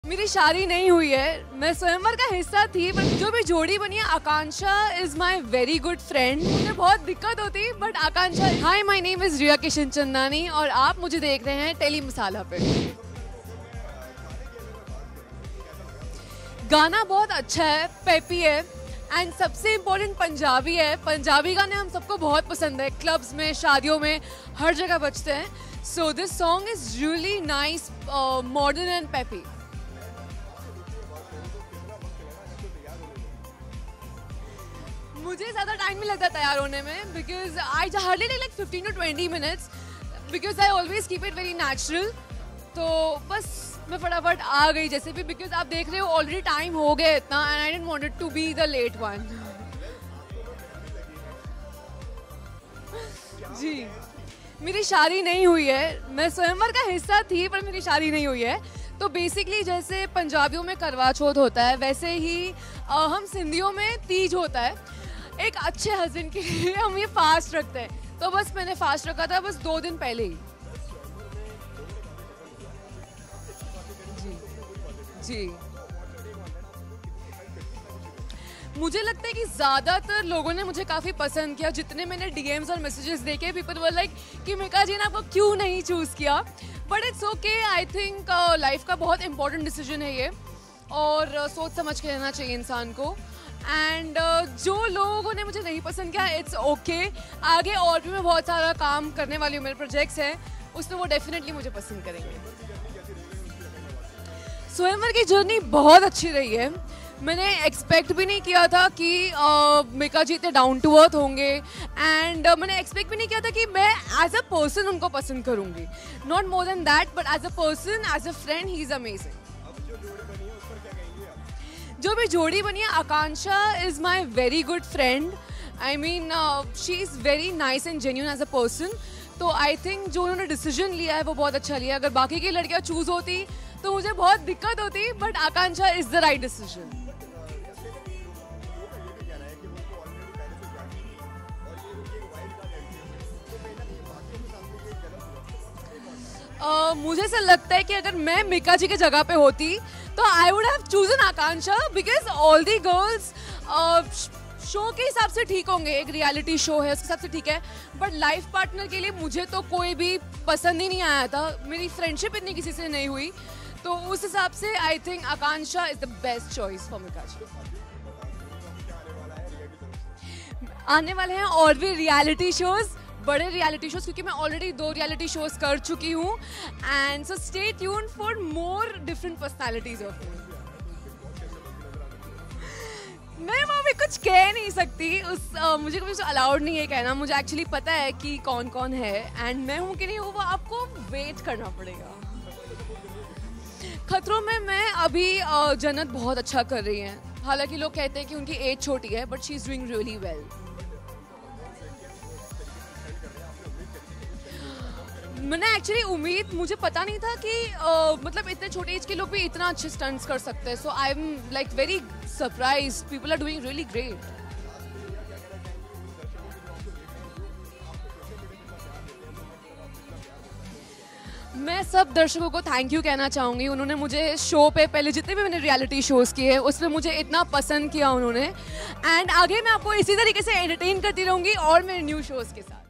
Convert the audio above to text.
मेरी शादी नहीं हुई है, मैं स्वयंवर का हिस्सा थी, बट जो भी जोड़ी बनी है Akanksha is my very good friend. मुझे बहुत दिक्कत होती but Akanksha. Hi, my name is Riya Kishan Chandani और आप मुझे देख रहे हैं टेली मसाला पे। गाना बहुत अच्छा है, पेपी है एंड सबसे इम्पोर्टेंट पंजाबी है। पंजाबी गाने हम सबको बहुत पसंद है, क्लब्स में, शादियों में, हर जगह बजते हैं। So this song is really nice, modern and peppy. मुझे ज़्यादा टाइम नहीं लगता तैयार होने में, because I hardly take like 15 to 20 minutes, because I always keep it very natural. तो बस मैं फटाफट आ गई जैसे भी, बिकॉज आप देख रहे हो ऑलरेडी टाइम हो गया इतना and I didn't wanted to be the late one. जी, मेरी शादी नहीं हुई है, मैं स्वयंवर का हिस्सा थी पर मेरी शादी नहीं हुई है। तो बेसिकली जैसे पंजाबियों में करवा चौथ होता है, वैसे ही हम सिंधियों में तीज होता है। एक अच्छे हस्बैंड के लिए हम ये फास्ट रखते हैं, तो बस मैंने फास्ट रखा था बस 2 दिन पहले ही। जी, मुझे लगता है कि ज़्यादातर लोगों ने मुझे काफ़ी पसंद किया। जितने मैंने डीएम्स और मैसेजेस देखे, पीपल वर लाइक कि मिका जी ने आपको क्यों नहीं चूज़ किया, but it's okay. I think life का बहुत इंपॉर्टेंट डिसीजन है ये, और सोच समझ के रहना चाहिए इंसान को। एंड जो लोगों ने मुझे नहीं पसंद किया, इट्स ओके। आगे और भी मैं बहुत सारा काम करने वाली हूँ, मेरे प्रोजेक्ट्स हैं, उसमें वो डेफिनेटली मुझे पसंद करेंगे। स्वयंवर की जर्नी बहुत अच्छी रही है। मैंने एक्सपेक्ट भी नहीं किया था कि मिका जी इतने डाउन टू अर्थ होंगे, एंड मैंने एक्सपेक्ट भी नहीं किया था कि मैं एज अ पर्सन उनको पसंद करूंगी। Not more than that, but as a person, as a friend, he is amazing. जो भी जोड़ी बनी है Akanksha is my very good friend. I mean she is very nice and genuine as a person. तो I think जो उन्होंने decision लिया है वो बहुत अच्छा लिया। अगर बाकी की लड़कियां चूज होती तो मुझे बहुत दिक्कत होती, but Akanksha is the right decision. मुझे ऐसा लगता है कि अगर मैं मिका जी के जगह पे होती तो I would have chosen Akanksha, because all the girls show के हिसाब से ठीक होंगे, एक रियलिटी शो है उसके हिसाब से ठीक है, बट लाइफ पार्टनर के लिए मुझे तो कोई भी पसंद ही नहीं आया था। मेरी फ्रेंडशिप इतनी किसी से नहीं हुई, तो उस हिसाब से I think Akanksha is the best choice for Mika ji. आने वाले हैं और भी रियलिटी शोज, बड़े रियलिटी शोज, क्योंकि मैं ऑलरेडी 2 रियलिटी शोज कर चुकी हूँ। And so stay tuned for more different personalities of me. मैं वो भी कुछ कह नहीं सकती, मुझे कुछ अलाउड नहीं है कहना। मुझे एक्चुअली पता है कि कौन कौन है, एंड मैं हूँ कि नहीं हूँ वो आपको वेट करना पड़ेगा। खतरों में मैं अभी जन्नत बहुत अच्छा कर रही है। हालांकि लोग कहते हैं कि उनकी एज छोटी है, but she is doing really well. मैंने एक्चुअली उम्मीद, मुझे पता नहीं था कि मतलब इतने छोटे एज के लोग भी इतना अच्छे स्टंट्स कर सकते हैं। So I am like very surprise, people are doing really great. मैं सब दर्शकों को थैंक यू कहना चाहूँगी। उन्होंने मुझे शो पे, पहले जितने भी मैंने रियलिटी शोज़ किए हैं उसमें मुझे इतना पसंद किया उन्होंने, एंड आगे मैं आपको इसी तरीके से एंटरटेन करती रहूँगी और मेरे न्यू शोज़ के साथ।